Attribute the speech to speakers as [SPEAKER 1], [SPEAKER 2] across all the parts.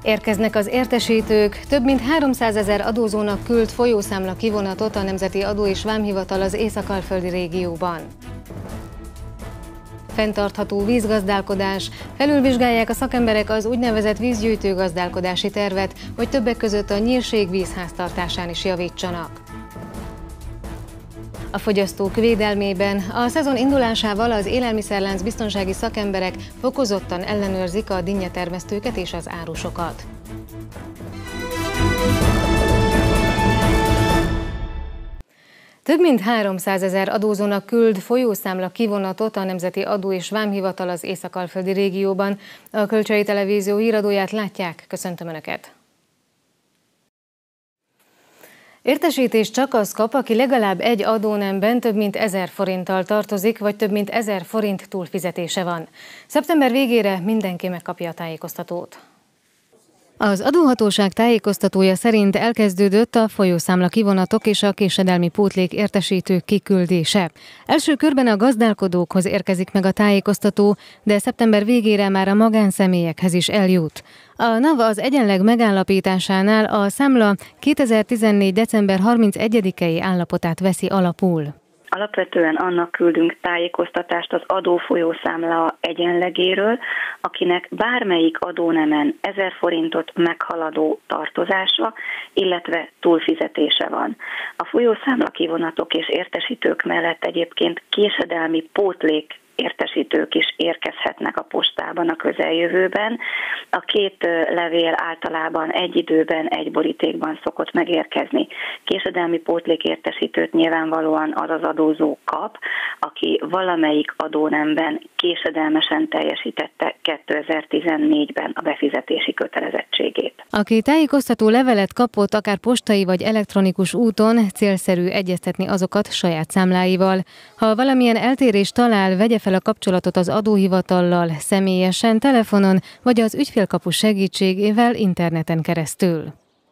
[SPEAKER 1] Érkeznek az értesítők, több mint 300 000 adózónak küld folyószámla kivonatot a Nemzeti Adó- és Vámhivatal az észak-alföldi régióban. Fenntartható vízgazdálkodás. Felülvizsgálják a szakemberek az úgynevezett vízgyűjtő gazdálkodási tervet, hogy többek között a nyírség vízháztartásán is javítsanak. A fogyasztók védelmében a szezon indulásával az élelmiszerlánc biztonsági szakemberek fokozottan ellenőrzik a dinnyetermesztőket és az árusokat. Több mint 300 000 adózónak küld folyószámla kivonatot a Nemzeti Adó- és Vámhivatal az észak-alföldi régióban. A Kölcsei Televízió híradóját látják, köszöntöm Önöket! Értesítést csak az kap, aki legalább egy adónemben több mint 1000 forinttal tartozik, vagy több mint 1000 forint túlfizetése van. Szeptember végére mindenki megkapja a tájékoztatót. Az adóhatóság tájékoztatója szerint elkezdődött a folyószámla kivonatok és a késedelmi pótlék értesítők kiküldése. Első körben a gazdálkodókhoz érkezik meg a tájékoztató, de szeptember végére már a magánszemélyekhez is eljut. A NAV az egyenleg megállapításánál a számla 2014. december 31-i állapotát veszi alapul.
[SPEAKER 2] Alapvetően annak küldünk tájékoztatást az adófolyószámla egyenlegéről, akinek bármelyik adónemen 1000 forintot meghaladó tartozása, illetve túlfizetése van. A folyószámla kivonatok és értesítők mellett egyébként késedelmi pótlék értesítők is érkezhetnek a postában a közeljövőben. A két levél általában egy időben, egy borítékban szokott megérkezni. Késedelmi pótlékértesítőt nyilvánvalóan az az adózó kap, aki valamelyik adónemben késedelmesen teljesítette 2014-ben a befizetési kötelezettségét.
[SPEAKER 1] Aki tájékoztató levelet kapott, akár postai vagy elektronikus úton, célszerű egyeztetni azokat saját számláival. Ha valamilyen eltérést talál, vegye fel a kapcsolatot az adóhivatallal, személyesen, telefonon vagy az ügyfélkapu segítségével interneten keresztül.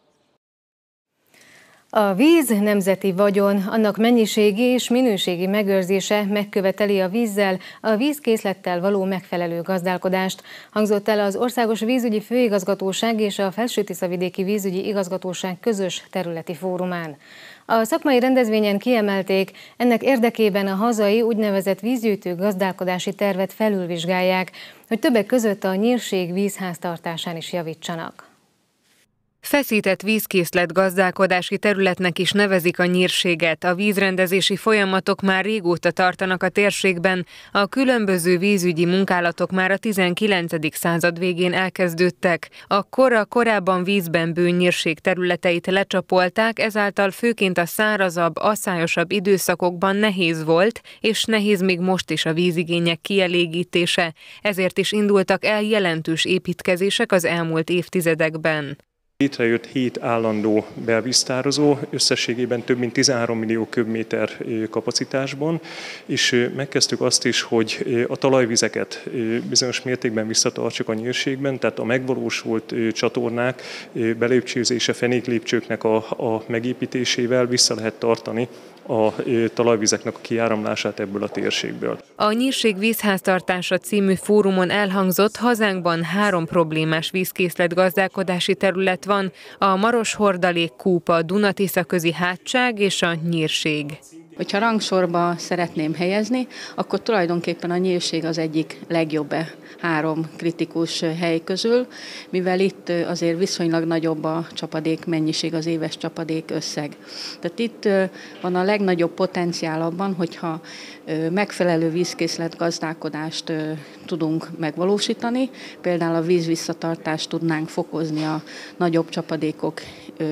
[SPEAKER 1] A víz nemzeti vagyon, annak mennyiségi és minőségi megőrzése megköveteli a vízzel, a vízkészlettel való megfelelő gazdálkodást, hangzott el az Országos Vízügyi Főigazgatóság és a Felső-Tiszavidéki Vízügyi Igazgatóság közös területi fórumán. A szakmai rendezvényen kiemelték, ennek érdekében a hazai úgynevezett vízgyűjtő gazdálkodási tervet felülvizsgálják, hogy többek között a nyírség vízháztartásán is javítsanak.
[SPEAKER 3] Feszített vízkészlet gazdálkodási területnek is nevezik a nyírséget. A vízrendezési folyamatok már régóta tartanak a térségben. A különböző vízügyi munkálatok már a 19. század végén elkezdődtek. A korábban vízben bő nyírség területeit lecsapolták, ezáltal főként a szárazabb, asszályosabb időszakokban nehéz volt, és nehéz még most is a vízigények kielégítése. Ezért is indultak el jelentős építkezések az elmúlt évtizedekben.
[SPEAKER 4] Létrejött 7 állandó belvíztározó, összességében több mint 13 millió köbméter kapacitásban, és megkezdtük azt is, hogy a talajvizeket bizonyos mértékben visszatartsuk a nyírségben, tehát a megvalósult csatornák belépcsőzése, fenéklépcsőknek a megépítésével vissza lehet tartani a talajvizeknek a kiáramlását ebből a térségből.
[SPEAKER 3] A Nyírség vízháztartása című fórumon elhangzott, hazánkban 3 problémás vízkészletgazdálkodási terület van, a Maros-Hordalék kúp, a Duna-Tisza közi hátság és a Nyírség.
[SPEAKER 5] Hogyha rangsorba szeretném helyezni, akkor tulajdonképpen a nyírség az egyik legjobb 3 kritikus hely közül, mivel itt azért viszonylag nagyobb a csapadék mennyiség, az éves csapadék összeg. Tehát itt van a legnagyobb potenciál abban, hogyha megfelelő vízkészlet gazdálkodást tudunk megvalósítani, például a vízvisszatartást tudnánk fokozni a nagyobb csapadékok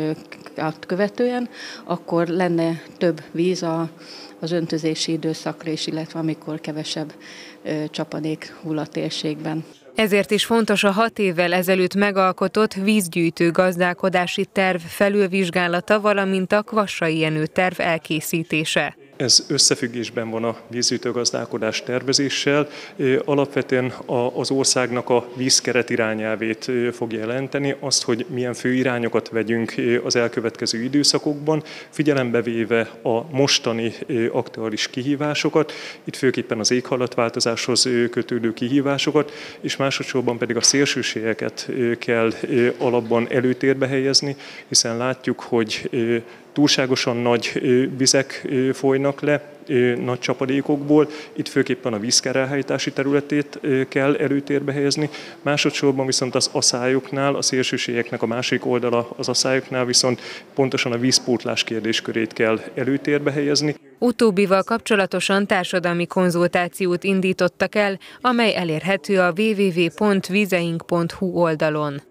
[SPEAKER 5] követően, akkor lenne több víz az öntözési időszakra is, illetve amikor kevesebb csapadék hull a térségben.
[SPEAKER 3] Ezért is fontos a 6 évvel ezelőtt megalkotott vízgyűjtő gazdálkodási terv felülvizsgálata, valamint a Kvassai Jenő terv elkészítése.
[SPEAKER 4] Ez összefüggésben van a vízgyűjtőgazdálkodás tervezéssel. Alapvetően az országnak a vízkeret irányelvét fogja jelenteni, azt, hogy milyen fő irányokat vegyünk az elkövetkező időszakokban, figyelembe véve a mostani aktuális kihívásokat, itt főképpen az éghajlatváltozáshoz kötődő kihívásosokat, és másodszorban pedig a szélsőségeket kell alapban előtérbe helyezni, hiszen látjuk, hogy túlságosan nagy vizek folynak le, nagy csapadékokból, itt főképpen a vízkárelhárítási területét kell előtérbe helyezni. Másodszorban viszont az aszályoknál, a szélsőségeknek a másik oldala az aszályoknál viszont pontosan a vízpótlás kérdéskörét kell előtérbe helyezni.
[SPEAKER 3] Utóbbival kapcsolatosan társadalmi konzultációt indítottak el, amely elérhető a www.vizeink.hu oldalon.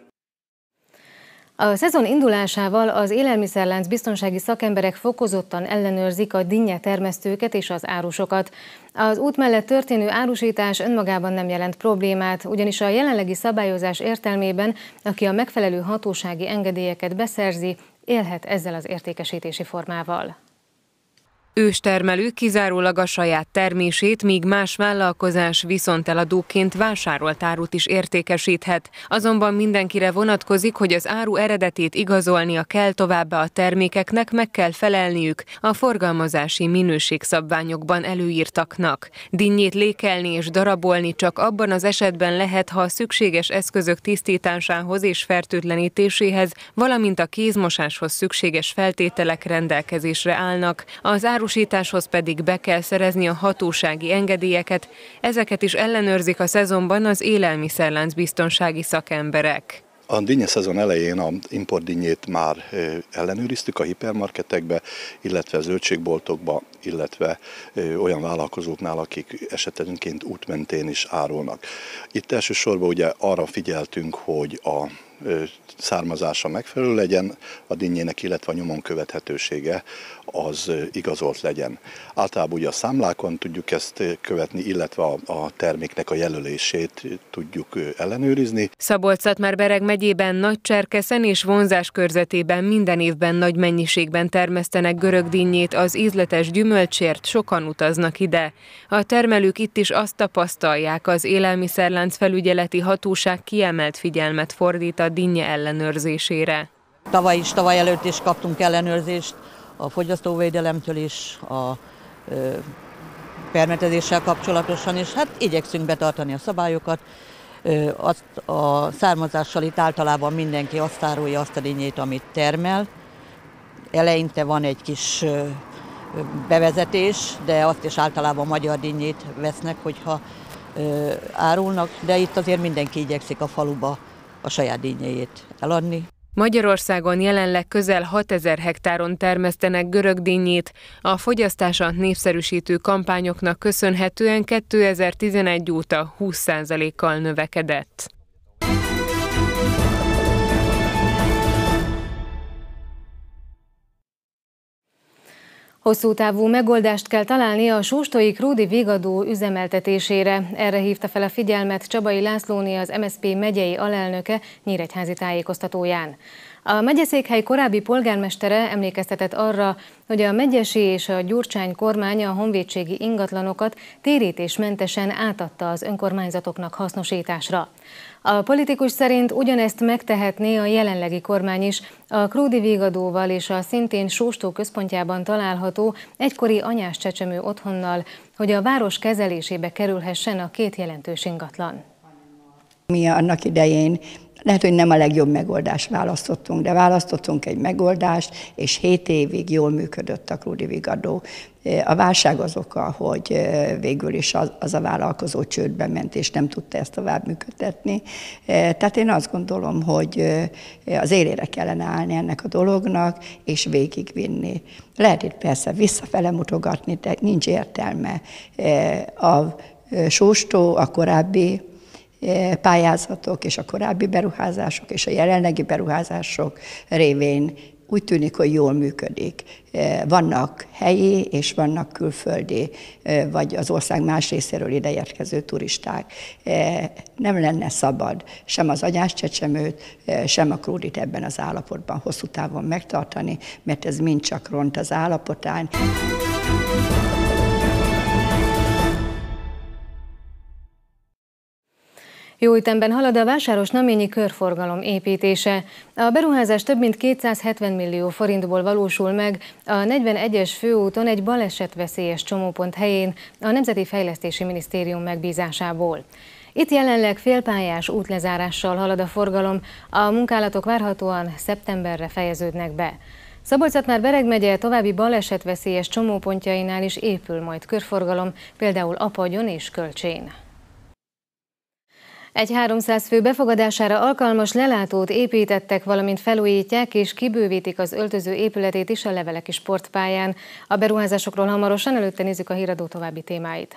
[SPEAKER 1] A szezon indulásával az élelmiszerlánc biztonsági szakemberek fokozottan ellenőrzik a dinnyetermesztőket és az árusokat. Az út mellett történő árusítás önmagában nem jelent problémát, ugyanis a jelenlegi szabályozás értelmében, aki a megfelelő hatósági engedélyeket beszerzi, élhet ezzel az értékesítési formával.
[SPEAKER 3] Őstermelő kizárólag a saját termését, míg más vállalkozás viszonteladóként vásárolt árut is értékesíthet. Azonban mindenkire vonatkozik, hogy az áru eredetét igazolnia kell, továbbá a termékeknek meg kell felelniük a forgalmazási minőségszabványokban előírtaknak. Dinnyét lékelni és darabolni csak abban az esetben lehet, ha a szükséges eszközök tisztításához és fertőtlenítéséhez, valamint a kézmosáshoz szükséges feltételek rendelkezésre állnak. Az árusításhoz pedig be kell szerezni a hatósági engedélyeket, ezeket is ellenőrzik a szezonban az élelmiszerlánc biztonsági szakemberek.
[SPEAKER 6] A dinnye szezon elején az importdinnyét már ellenőriztük a hipermarketekbe, illetve zöldségboltokba, illetve olyan vállalkozóknál, akik esetenként útmentén is árulnak. Itt elsősorban ugye arra figyeltünk, hogy a származása megfelelő legyen a dinnyének, illetve a nyomon követhetősége az igazolt legyen. Általában ugye a számlákon tudjuk ezt követni, illetve a terméknek a jelölését tudjuk ellenőrizni.
[SPEAKER 3] Szabolcs-Szatmár-Bereg megyében, Nagycserkeszen és Vonzás körzetében minden évben nagy mennyiségben termesztenek görög dinnyét, az ízletes gyümölcsért sokan utaznak ide. A termelők itt is azt tapasztalják, az élelmiszerlánc felügyeleti hatóság kiemelt figyelmet fordít a dinnye ellenőrzésére.
[SPEAKER 7] Tavaly előtt is kaptunk ellenőrzést a fogyasztóvédelemtől is, a permetezéssel kapcsolatosan, és hát igyekszünk betartani a szabályokat. A származással itt általában mindenki azt árulja azt a dinnyét, amit termel. Eleinte van egy kis bevezetés, de azt is általában magyar dinnyét vesznek, hogyha árulnak, de itt azért mindenki igyekszik a faluba a saját dinnyéjét eladni.
[SPEAKER 3] Magyarországon jelenleg közel 6000 hektáron termesztenek görög dinnyét. A fogyasztása népszerűsítő kampányoknak köszönhetően 2011 óta 20%-kal növekedett.
[SPEAKER 1] Hosszú távú megoldást kell találni a sóstói Krúdi Vigadó üzemeltetésére. Erre hívta fel a figyelmet Csabai Lászlóné, az MSZP megyei alelnöke nyíregyházi tájékoztatóján. A megyeszékhely korábbi polgármestere emlékeztetett arra, hogy a megyesi és a Gyurcsány kormány a honvédségi ingatlanokat térítésmentesen átadta az önkormányzatoknak hasznosításra. A politikus szerint ugyanezt megtehetné a jelenlegi kormány is, a Krúdi Vigadóval és a szintén Sóstó központjában található egykori Anyás csecsemő otthonnal, hogy a város kezelésébe kerülhessen a két jelentős ingatlan.
[SPEAKER 8] Mi annak idején lehet, hogy nem a legjobb megoldást választottunk, de választottunk egy megoldást, és 7 évig jól működött a Krúdi Vigadó. A válság az oka, hogy végül is az a vállalkozó csődbe ment, és nem tudta ezt tovább működtetni. Tehát én azt gondolom, hogy az élére kellene állni ennek a dolognak, és végigvinni. Lehet itt persze visszafele mutogatni, de nincs értelme. A Sóstó, a korábbi pályázatok és a korábbi beruházások és a jelenlegi beruházások révén úgy tűnik, hogy jól működik. Vannak helyi és vannak külföldi, vagy az ország más részéről ideérkező turisták. Nem lenne szabad sem az Anyás csecsemőt, sem a Krúdit ebben az állapotban hosszú távon megtartani, mert ez mind csak ront az állapotán.
[SPEAKER 1] Jó ütemben halad a Vásáros-Naményi körforgalom építése. A beruházás több mint 270 millió forintból valósul meg a 41-es főúton egy balesetveszélyes csomópont helyén a Nemzeti Fejlesztési Minisztérium megbízásából. Itt jelenleg félpályás útlezárással halad a forgalom, a munkálatok várhatóan szeptemberre fejeződnek be. Szabolcs-Szatmár-Bereg megye további balesetveszélyes csomópontjainál is épül majd körforgalom, például Apagyon és Kölcsén. Egy 300 fő befogadására alkalmas lelátót építettek, valamint felújítják és kibővítik az öltöző épületét is a Leveleki sportpályán. A beruházásokról hamarosan, előtte nézzük a híradó további témáit.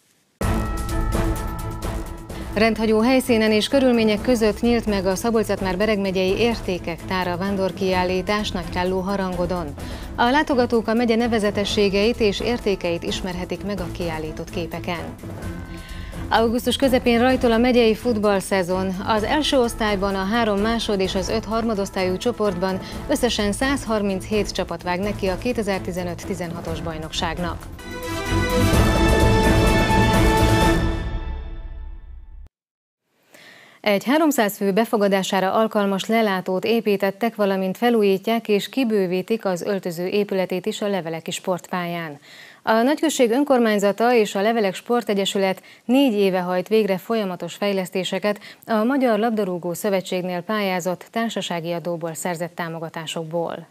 [SPEAKER 1] Rendhagyó helyszínen és körülmények között nyílt meg a Szabolcs-Szatmár-Bereg megyei értékek tára vándorkiállítás Nagykálló Harangodon. A látogatók a megye nevezetességeit és értékeit ismerhetik meg a kiállított képeken. Augusztus közepén rajtol a megyei futballszezon. Az első osztályban a 3 másod és az 5 harmadosztályú csoportban összesen 137 csapat vág neki a 2015-16-os bajnokságnak. Egy 300 fő befogadására alkalmas lelátót építettek, valamint felújítják és kibővítik az öltöző épületét is a Leveleki sportpályán. A nagyközség önkormányzata és a Levelek Sportegyesület 4 éve hajt végre folyamatos fejlesztéseket a Magyar Labdarúgó Szövetségnél pályázott társasági adóból szerzett támogatásokból.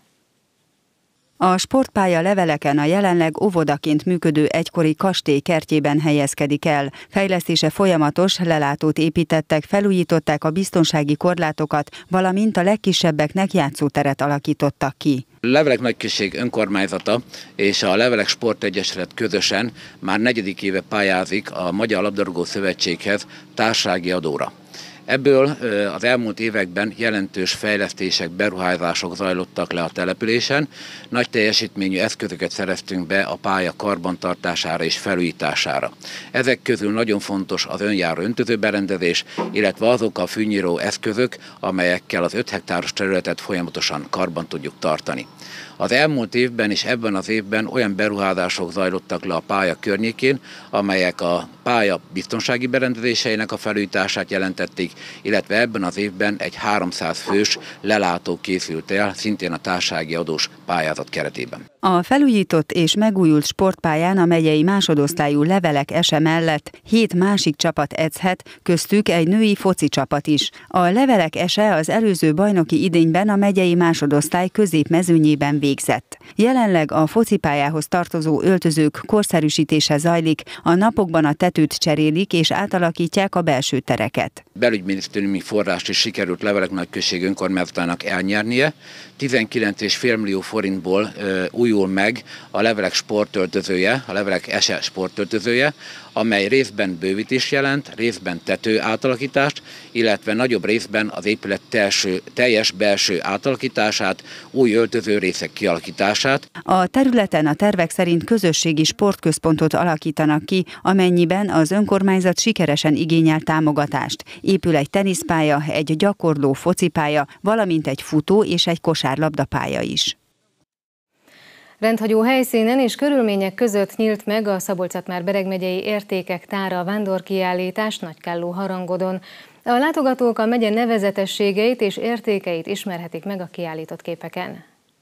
[SPEAKER 9] A sportpálya Leveleken a jelenleg óvodaként működő egykori kastély kertjében helyezkedik el. Fejlesztése folyamatos, lelátót építettek, felújították a biztonsági korlátokat, valamint a legkisebbeknek játszóteret alakítottak ki.
[SPEAKER 10] Levelek nagyközség önkormányzata és a Levelek Sportegyesület közösen már 4. éve pályázik a Magyar Labdarúgó Szövetséghez társasági adóra. Ebből az elmúlt években jelentős fejlesztések, beruházások zajlottak le a településen. Nagy teljesítményű eszközöket szereztünk be a pálya karbantartására és felújítására. Ezek közül nagyon fontos az önjáró öntözőberendezés, illetve azok a fűnyíró eszközök, amelyekkel az 5 hektáros területet folyamatosan karban tudjuk tartani. Az elmúlt évben és ebben az évben olyan beruházások zajlottak le a pálya környékén, amelyek a pálya biztonsági berendezéseinek a felújítását jelentették, illetve ebben az évben egy 300 fős lelátó készült el, szintén a társasági adós pályázat keretében.
[SPEAKER 9] A felújított és megújult sportpályán a megyei másodosztályú Levelek ese mellett 7 másik csapat edzhet, köztük egy női foci csapat is. A Levelek ese az előző bajnoki idényben a megyei másodosztály középmezőnyében végzett. Jelenleg a focipályához tartozó öltözők korszerűsítése zajlik, a napokban a tetőt cserélik és átalakítják a belső tereket.
[SPEAKER 10] Belügyminisztériumi forrást is sikerült Levelek nagyközség önkormányzatának elnyernie. 19,5 millió forintból újul meg a Levelek sportöltözője, a Levelek ese sportöltözője, amely részben bővítés jelent, részben tető átalakítást, illetve nagyobb részben az épület teljes belső átalakítását, új öltöző részek kialakítását.
[SPEAKER 9] A területen a tervek szerint közösségi sportközpontot alakítanak ki, amennyiben az önkormányzat sikeresen igényel támogatást. Épül egy teniszpálya, egy gyakorló focipálya, valamint egy futó és egy kosárlabdapálya is.
[SPEAKER 1] Rendhagyó helyszínen és körülmények között nyílt meg a Szabolcs-Szatmár-Bereg megyei értékek tára vándorkiállítás Nagykálló Harangodon. A látogatók a megye nevezetességeit és értékeit ismerhetik meg a kiállított képeken.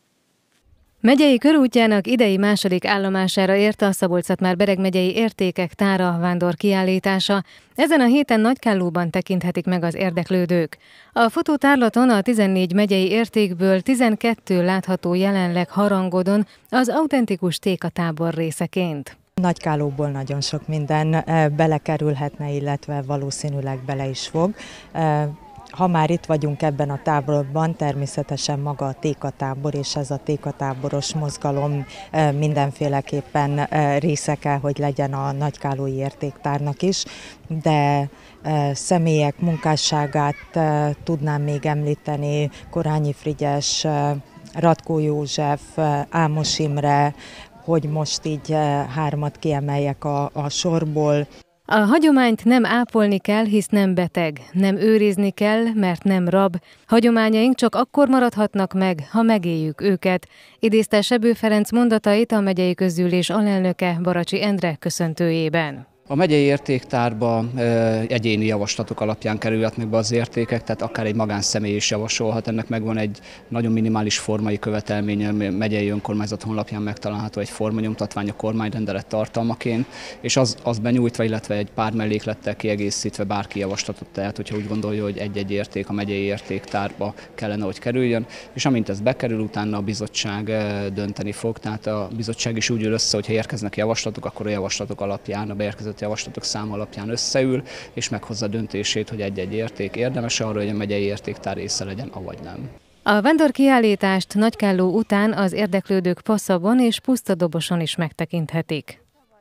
[SPEAKER 1] Megyei körútjának idei második állomására ért a Szabolcs-Szatmár-Bereg megyei értékek tára vándorkiállítása. Ezen a héten Nagykállóban tekinthetik meg az érdeklődők. A fotótárlaton a 14 megyei értékből 12 látható jelenleg Harangodon az autentikus tékatábor részeként.
[SPEAKER 11] Nagykállóból nagyon sok minden belekerülhetne, illetve valószínűleg bele is fog. Ha már itt vagyunk ebben a táborban, természetesen maga a tékatábor és ez a tékatáboros mozgalom mindenféleképpen része kell, hogy legyen a nagykállói értéktárnak is, de személyek munkásságát tudnám még említeni, Korányi Frigyes, Ratkó József, Ámos Imre, hogy most így 3 kiemeljek a sorból.
[SPEAKER 1] A hagyományt nem ápolni kell, hisz nem beteg, nem őrizni kell, mert nem rab. Hagyományaink csak akkor maradhatnak meg, ha megéljük őket. Idézte Sebő Ferenc mondatait a megyei közgyűlés alelnöke Baracsi Endre köszöntőjében.
[SPEAKER 12] A megyei értéktárba egyéni javaslatok alapján kerülhetnek be az értékek, tehát akár egy magánszemély is javasolhat. Ennek megvan egy nagyon minimális formai követelménye, megyei önkormányzat honlapján megtalálható egy formanyomtatvány a kormányrendelet tartalmaként, és az benyújtva, illetve egy pár melléklettel kiegészítve bárki javaslatot tehet, hogyha úgy gondolja, hogy egy-egy érték a megyei értéktárba kellene, hogy kerüljön, és amint ez bekerül, utána a bizottság dönteni fog, tehát a bizottság is úgy ül össze, hogyha érkeznek javaslatok, akkor a javaslatok alapján, a beérkezett javaslatok szám alapján összeül, és meghozza döntését, hogy egy-egy érték érdemes arra, hogy a megyei értéktár része legyen, avagy nem.
[SPEAKER 1] A vándorkiállítást Nagykálló után az érdeklődők Passzabon és Pusztadoboson is megtekinthetik.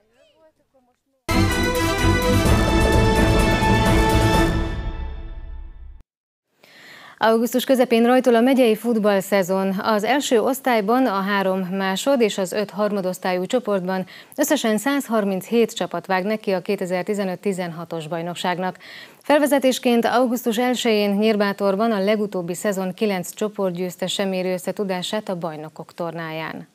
[SPEAKER 1] Augusztus közepén rajtol a megyei futballszezon. Az első osztályban a 3 másod és az 5 harmadosztályú csoportban összesen 137 csapat vág neki a 2015-16-os bajnokságnak. Felvezetésként augusztus 1-én Nyírbátorban a legutóbbi szezon 9 csoportgyőztese méri össze tudását a bajnokok tornáján.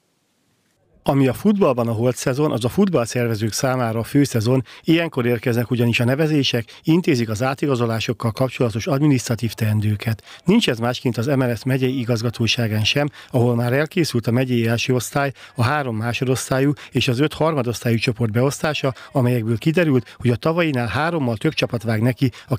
[SPEAKER 13] Ami a futballban a holdszezon, az a futballszervezők számára a főszezon, ilyenkor érkeznek ugyanis a nevezések, intézik az átigazolásokkal kapcsolatos adminisztratív teendőket. Nincs ez másként az MLS megyei igazgatóságán sem, ahol már elkészült a megyei első osztály, a 3 másodosztályú és az 5 harmadosztályú csoport beosztása, amelyekből kiderült, hogy a tavainál 3-mal több csapat vág neki a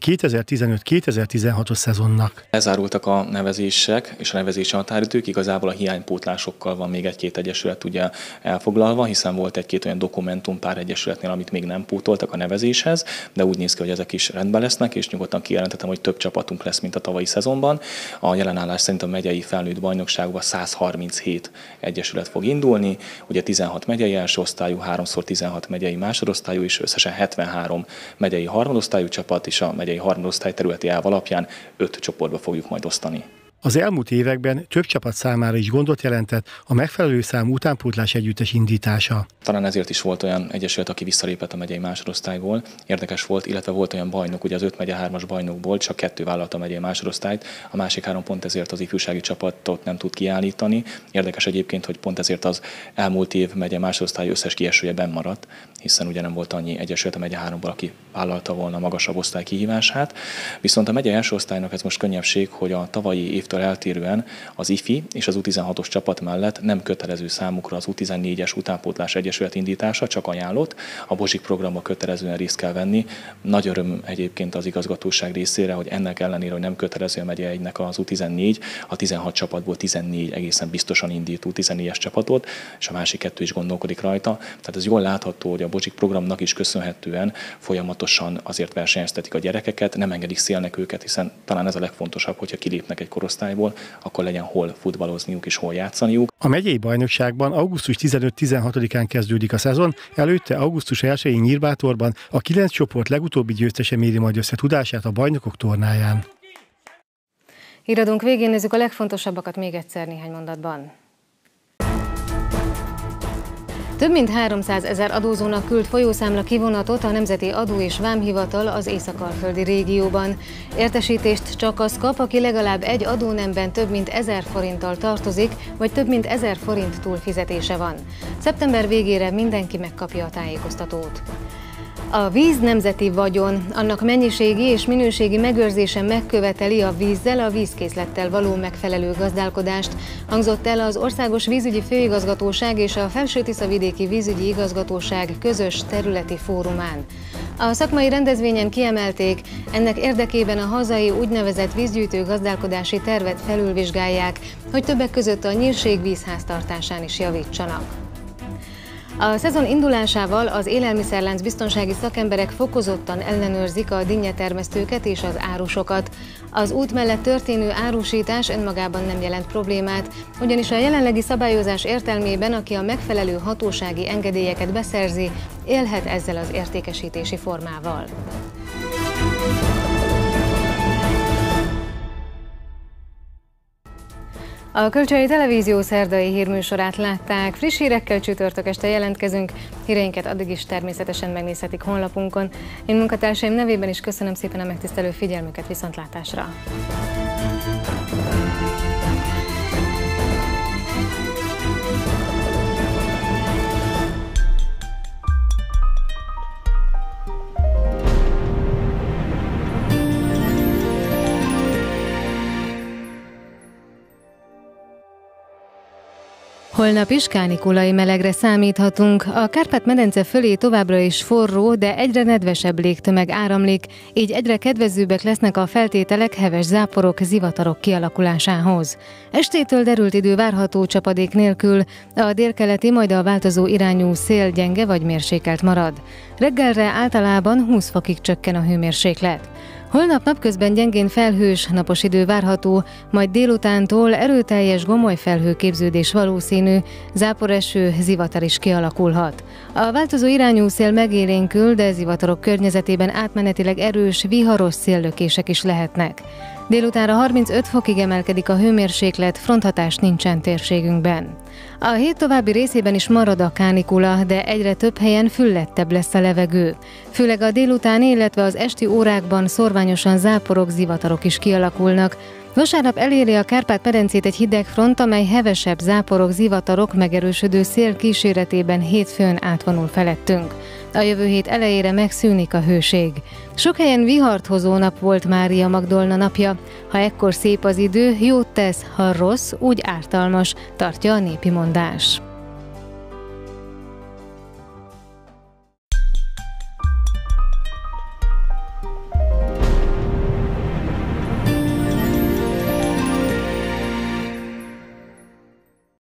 [SPEAKER 13] 2015-2016-os szezonnak.
[SPEAKER 14] Lezárultak a nevezések és a nevezési határidők, igazából a hiánypótlásokkal van még egy-két egyesület ugye elfoglalva, hiszen volt egy-két olyan dokumentum pár egyesületnél, amit még nem pótoltak a nevezéshez, de úgy néz ki, hogy ezek is rendben lesznek, és nyugodtan kijelenthetem, hogy több csapatunk lesz, mint a tavalyi szezonban. A jelenállás szerint a megyei felnőtt bajnokságban 137 egyesület fog indulni, ugye 16 megyei első osztályú, 3x16 megyei másodosztályú, és összesen 73 megyei harmadosztályú csapat, és a megyei harmadosztály területi elv alapján 5 csoportba fogjuk majd osztani.
[SPEAKER 13] Az elmúlt években több csapat számára is gondot jelentett a megfelelő számú utánpótlás együttes indítása.
[SPEAKER 14] Talán ezért is volt olyan egyesület, aki visszalépett a megyei másodosztályból. Érdekes volt, illetve volt olyan bajnok, ugye az 5 megye 3-as bajnokból csak 2 vállalta a megyei másodosztályt, a másik 3 pont ezért az ifjúsági csapatot nem tud kiállítani. Érdekes egyébként, hogy pont ezért az elmúlt év megyei másodosztály összes kiesője benn maradt, hiszen ugye nem volt annyi egyesület a megye 3-ból, aki vállalta volna a magasabb osztály kihívását. Viszont a megyei első osztálynak ez most könnyebbség, hogy a tavalyi évtől eltérően az IFI és az U16-os csapat mellett nem kötelező számukra az U14-es utánpótlás egyesület indítása, csak ajánlott. A Bozsik programban kötelezően részt kell venni. Nagy öröm egyébként az igazgatóság részére, hogy ennek ellenére, hogy nem kötelező a megye 1-nek az U14, a 16 csapatból 14 egészen biztosan indít U14-es csapatot, és a másik 2 is gondolkodik rajta. Tehát ez jól látható, hogy a Bozsik programnak is köszönhetően folyamatosan azért versenyeztetik a gyerekeket, nem engedik szélnek őket, hiszen talán ez a legfontosabb, hogyha kilépnek egy korosztályból, akkor legyen hol futballozniuk és hol játszaniuk.
[SPEAKER 13] A megyei bajnokságban augusztus 15-16-án kezdődik a szezon, előtte augusztus 1-én Nyírbátorban a 9 csoport legutóbbi győztese méri majd össze tudását a bajnokok tornáján.
[SPEAKER 1] Híradónk végén nézzük a legfontosabbakat még egyszer néhány mondatban. Több mint 300 000 adózónak küld folyószámla kivonatot a Nemzeti Adó- és Vámhivatal az észak-alföldi régióban. Értesítést csak az kap, aki legalább egy adónemben több mint 1000 forinttal tartozik, vagy több mint 1000 forint túlfizetése van. Szeptember végére mindenki megkapja a tájékoztatót. A víz nemzeti vagyon, annak mennyiségi és minőségi megőrzése megköveteli a vízzel, a vízkészlettel való megfelelő gazdálkodást, hangzott el az Országos Vízügyi Főigazgatóság és a Felső-Tiszavidéki Vízügyi Igazgatóság közös területi fórumán. A szakmai rendezvényen kiemelték, ennek érdekében a hazai úgynevezett vízgyűjtő gazdálkodási tervet felülvizsgálják, hogy többek között a nyírség vízháztartásán is javítsanak. A szezon indulásával az élelmiszerlánc biztonsági szakemberek fokozottan ellenőrzik a dinnyetermesztőket és az árusokat. Az út mellett történő árusítás önmagában nem jelent problémát, ugyanis a jelenlegi szabályozás értelmében, aki a megfelelő hatósági engedélyeket beszerzi, élhet ezzel az értékesítési formával. A Kölcsei Televízió szerdai hírműsorát látták. Friss hírekkel csütörtök este jelentkezünk. Híreinket addig is természetesen megnézhetik honlapunkon. Én munkatársaim nevében is köszönöm szépen a megtisztelő figyelmüket, viszontlátásra! Holnap is kánikulai melegre számíthatunk. A Kárpát-medence fölé továbbra is forró, de egyre nedvesebb légtömeg áramlik, így egyre kedvezőbbek lesznek a feltételek heves záporok, zivatarok kialakulásához. Estétől derült idő várható csapadék nélkül, a délkeleti, majd a változó irányú szél gyenge vagy mérsékelt marad. Reggelre általában 20 fokig csökken a hőmérséklet. Holnap napközben gyengén felhős, napos idő várható, majd délutántól erőteljes gomoly felhőképződés valószínű, záporeső, zivatar is kialakulhat. A változó irányú szél megélénkül, de zivatarok környezetében átmenetileg erős, viharos széllökések is lehetnek. Délutánra 35 fokig emelkedik a hőmérséklet, fronthatás nincsen térségünkben. A hét további részében is marad a kánikula, de egyre több helyen füllettebb lesz a levegő. Főleg a délutáni, illetve az esti órákban szorványosan záporok, zivatarok is kialakulnak. Vasárnap eléri a Kárpát-medencét egy hideg front, amely hevesebb záporok, zivatarok, megerősödő szél kíséretében hétfőn átvonul felettünk. A jövő hét elejére megszűnik a hőség. Sok helyen vihart hozó nap volt Mária Magdolna napja. Ha ekkor szép az idő, jót tesz, ha rossz, úgy ártalmas, tartja a népi mondás.